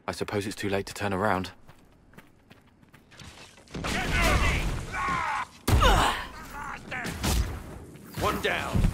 I suppose it's too late to turn around. One down.